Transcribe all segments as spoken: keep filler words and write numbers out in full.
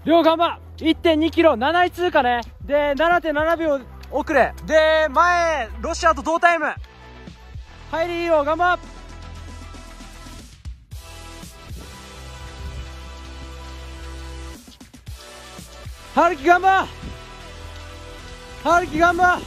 両頑張 いってんにキロなない通過ね。で ななてんななびょう遅れで前ロシアと同タイム。入りいいよ、頑張っ。春樹頑張っ。春樹頑張っ。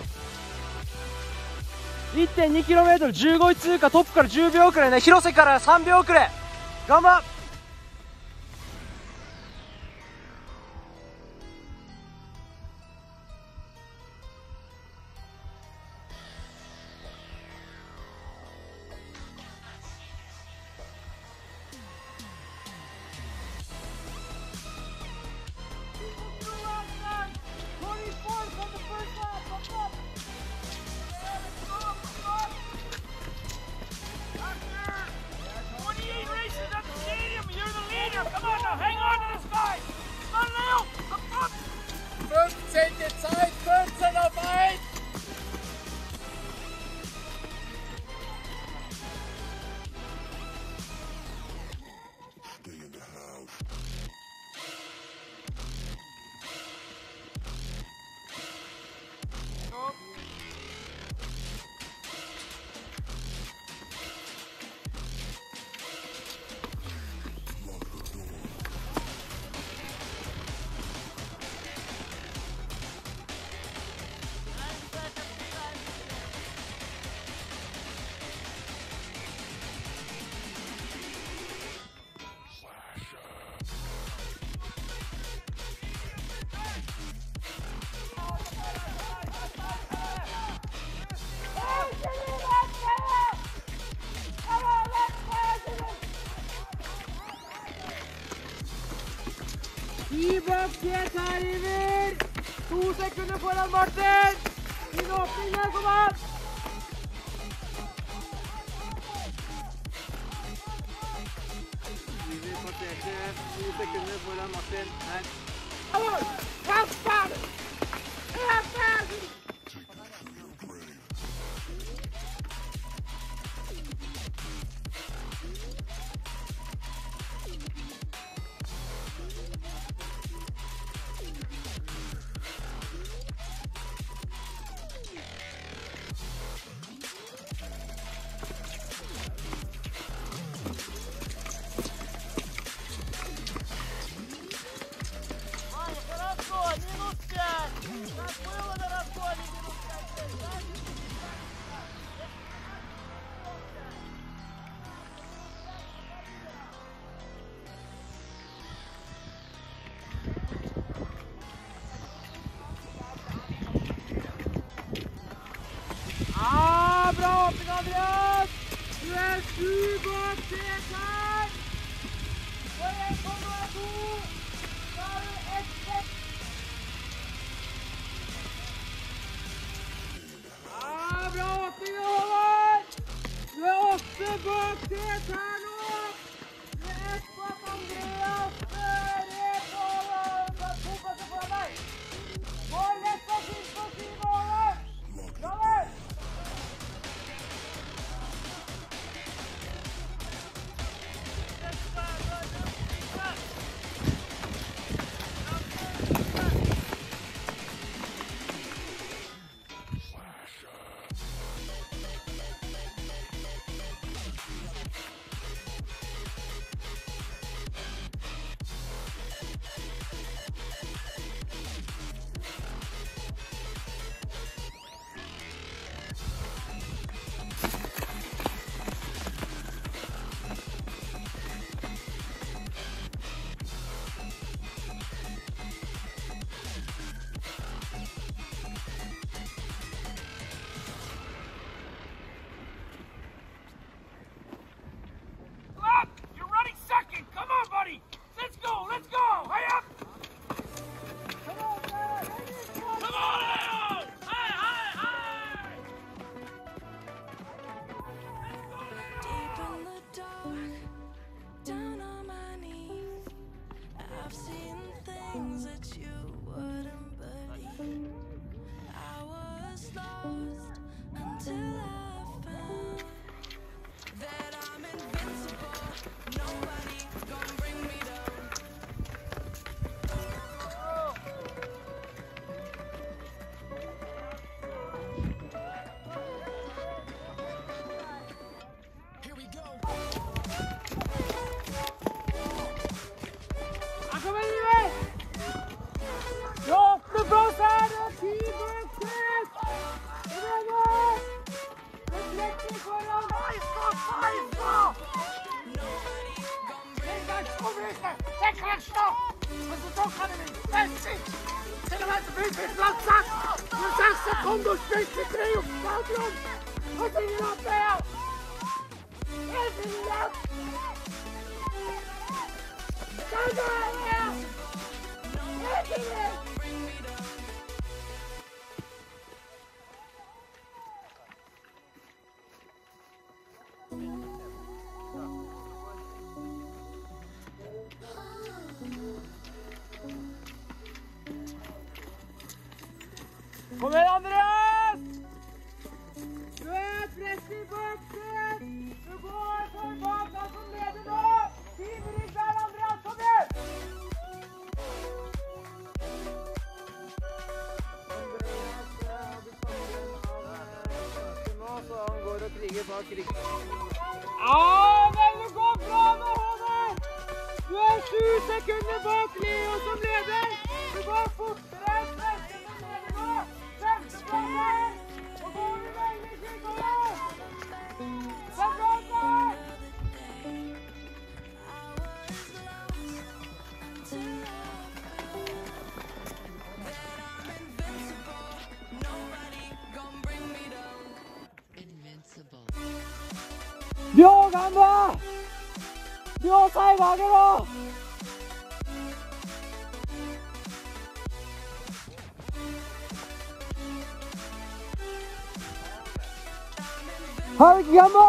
いってんにキロメートル じゅうごい通過、トップからじゅうびょう遅れね。広瀬からさんびょう遅れ、頑張っ。Bak Kjetil Iver! To sekunder foran Martin! Fin åpning der, kom an! Iver passerte to sekunder foran Martin. Her. Hallo! Kasper! Kasper! Ah, bra åpning, Andreas! Du er sju bak Kjetil! Og en kommer og to! Da er det ett sett! Ah, bra åpning, Håvard! Du er åtte bak Kjetil nå! Du er ett bak Andreas! Føre på Håvard! To passer foran deg! Gå lett og fint på siden, Håvard! Bra vel! Anders tjugotre upp bakgrund. Och så är det där. Det är lätt. Kom där. Det är det. Kom igjen, Andreas! Du er press i boksen! Du går for bak deg som leder nå! Fin rygg der, Andreas, kom igjen! Andreas hadde nå, så han går og kriger bak ryggen. Ja, men det går bra nå, Håvard! Du er sju sekunder bak Leo som leder! Du går fortere enn presse som leder nå! Og går vi veldig skikkelig! Det er bra der! Bjørgan da! Bjørn Seivager da! Hark Jamma!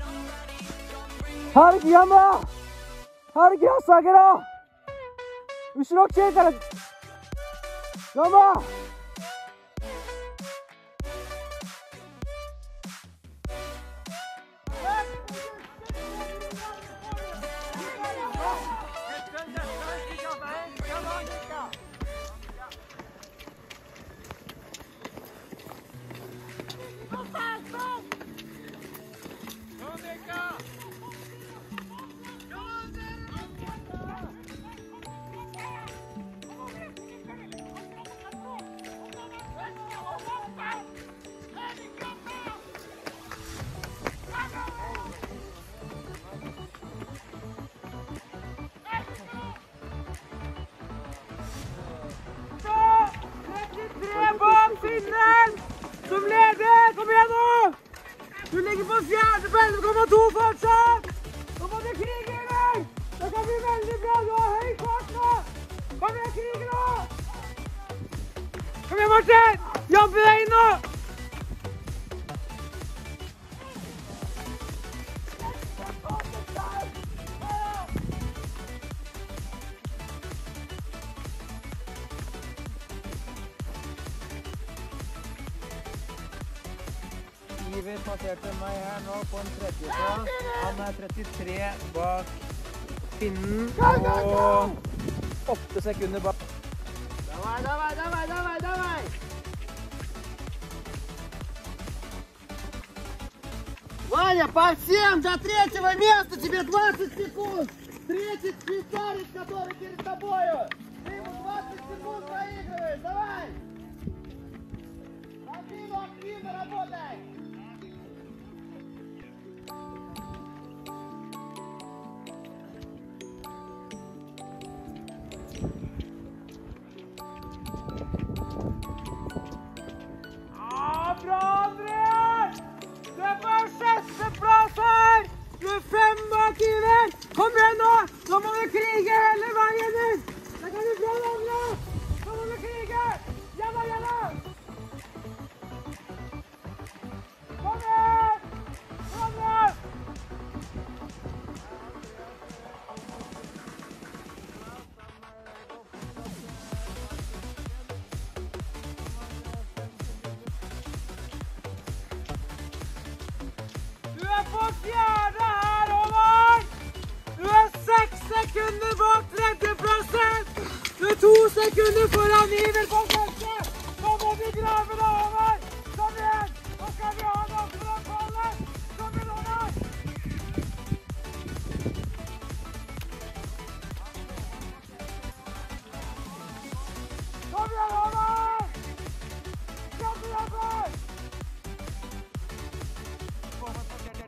Hark Jamma! Hark Yassagera! Ushiro kei kara Jamma! Som leder! Kom igjen nå! Du ligger på fjerde på elleve komma to fortsatt! Nå må du krige i deg! Det kan bli veldig bra! Du har høy fart nå! Kom igjen, krige nå! Kom igjen, Martin! Jampe deg inn nå! Iver passerte meg her nå på en tredjeplass. Han er trettitre bak pinnen og åtte sekunder bak. Давай, давай, давай, давай, давай! Ваня, по всем до третьего места тебе двадцать секунд! Третий швейцарец, который перед тобою! Ты ему двадцать секунд проигрываешь, давай! Активно, активно работай! Bra, Andreas! Du er på sjette plass her! Du er fem bak Iver! Kom igjen nå! Nå må du krige hele veien din! Det kan du få, Andreas! Nå må du krige! Gjennom, gjennom! Kom igjen! Kom igjen! Du er på fjerde her, Håvard! Du er seks sekunder bak tredjeplassen! Du er to sekunder foran Iver på første! Nå må vi grave da, Håvard! Kom igjen! Nå skal vi ha noe for å